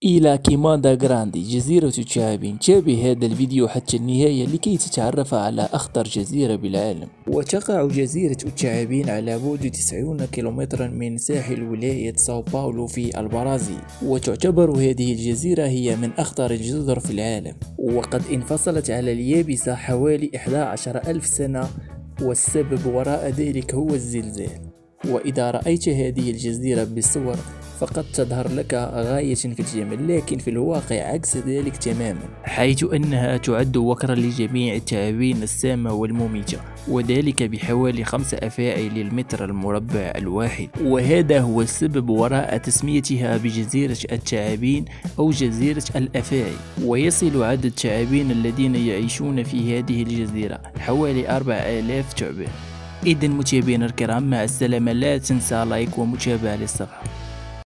إلى كيماندا غراندي جزيرة تشابين. تابع هذا الفيديو حتى النهاية لكي تتعرف على أخطر جزيرة بالعالم. وتقع جزيرة تشابين على بعد 90 كيلومترا من ساحل ولاية ساو باولو في البرازيل، وتعتبر هذه الجزيرة هي من أخطر الجزر في العالم، وقد انفصلت على اليابسة حوالي 11,000 سنة، والسبب وراء ذلك هو الزلزال. وإذا رأيت هذه الجزيرة بالصور فقد تظهر لك غاية في الجمال، لكن في الواقع عكس ذلك تماما، حيث أنها تعد وكرا لجميع التعابين السامة والمميتة، وذلك بحوالي 5 أفاعي للمتر المربع الواحد. وهذا هو السبب وراء تسميتها بجزيرة التعابين أو جزيرة الأفاعي. ويصل عدد التعابين الذين يعيشون في هذه الجزيرة حوالي 4000 تعبان. إذن متابعينا الكرام، مع السلامة، لا تنسى لايك ومتابعة للصفحة.